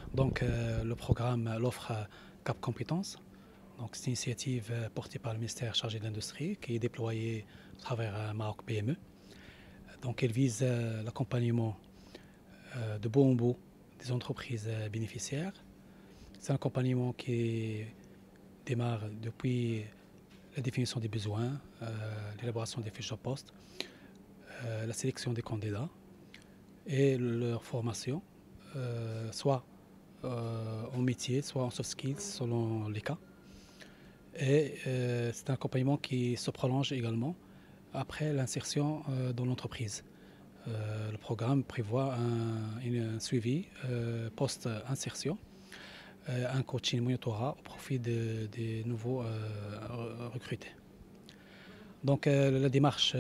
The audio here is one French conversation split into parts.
Donc, le programme, l'offre Cap Compétences. Donc, c'est une initiative portée par le ministère chargé de l'Industrie qui est déployée à travers Maroc PME. Donc, elle vise l'accompagnement de bout en bout des entreprises bénéficiaires. C'est un accompagnement qui démarre depuis la définition des besoins, l'élaboration des fiches de poste, la sélection des candidats et leur formation, soit en métier, soit en soft skills, selon les cas. Et c'est un accompagnement qui se prolonge également après l'insertion dans l'entreprise. Le programme prévoit un suivi post-insertion, un coaching monitorat au profit des nouveaux recrutés. Donc la démarche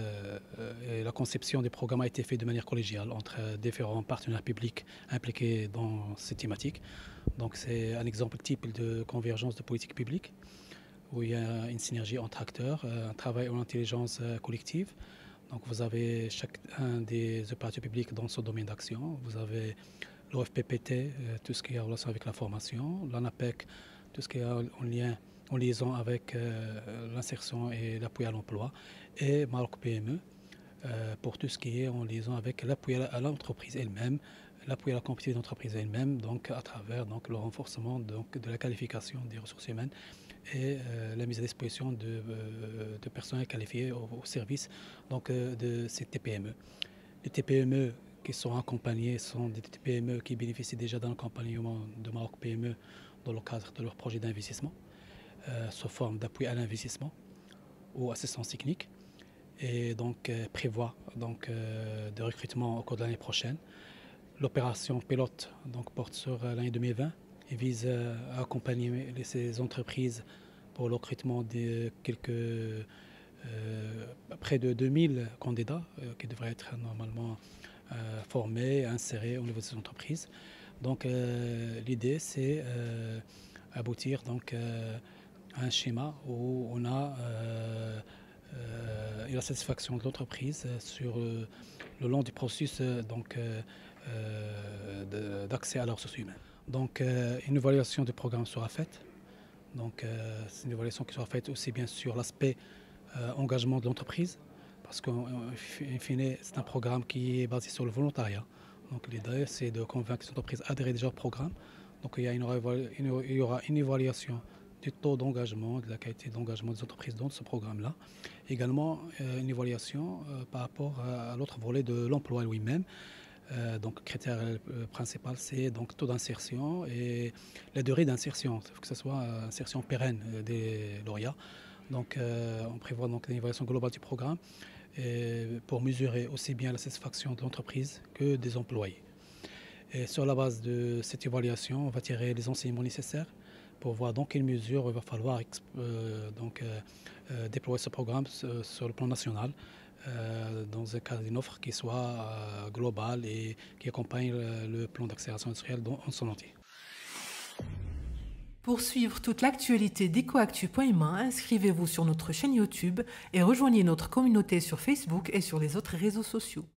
et la conception des programmes a été faite de manière collégiale entre différents partenaires publics impliqués dans ces thématiques. Donc c'est un exemple type de convergence de politique publique où il y a une synergie entre acteurs, un travail en intelligence collective. Donc vous avez chacun des opérateurs publics dans son domaine d'action. Vous avez l'OFPPT, tout ce qui est en relation avec la formation, l'ANAPEC, tout ce qui est en liaison avec l'insertion et l'appui à l'emploi, et Maroc PME pour tout ce qui est en liaison avec l'appui à l'entreprise elle-même, l'appui à la compétitivité de l'entreprise elle-même, donc à travers donc, le renforcement donc, de la qualification des ressources humaines et la mise à disposition de personnel qualifié au service donc, de ces TPME. Les TPME qui sont accompagnés sont des TPME qui bénéficient déjà d'un accompagnement de Maroc PME dans le cadre de leur projet d'investissement, sous forme d'appui à l'investissement ou assistance technique, et donc prévoit donc, de recrutement au cours de l'année prochaine. L'opération pilote donc, porte sur l'année 2020 et vise à accompagner ces entreprises pour le recrutement de près de 2000 candidats qui devraient être normalement formés, insérés au niveau de ces entreprises. Donc l'idée c'est aboutir donc, à un schéma où on a la satisfaction de l'entreprise sur le long du processus d'accès à la ressource humaine. Donc une évaluation du programme sera faite. Donc c'est une évaluation qui sera faite aussi bien sur l'aspect engagement de l'entreprise, parce qu'en fine c'est un programme qui est basé sur le volontariat. Donc l'idée c'est de convaincre les entreprises à adhérer déjà au programme. Donc il y aura une évaluation du taux d'engagement, de la qualité d'engagement des entreprises dans ce programme-là. Également une évaluation par rapport à l'autre volet de l'emploi lui-même. Donc, le critère principal, c'est donc taux d'insertion et la durée d'insertion. Il faut que ce soit insertion pérenne des lauréats. Donc, on prévoit donc une évaluation globale du programme pour mesurer aussi bien la satisfaction de l'entreprise que des employés. Et sur la base de cette évaluation, on va tirer les enseignements nécessaires pour voir dans quelle mesure il va falloir déployer ce programme sur le plan national dans un cadre d'une offre qui soit globale et qui accompagne le plan d'accélération industrielle en son entier. Pour suivre toute l'actualité d'EcoActu.ma, inscrivez-vous sur notre chaîne YouTube et rejoignez notre communauté sur Facebook et sur les autres réseaux sociaux.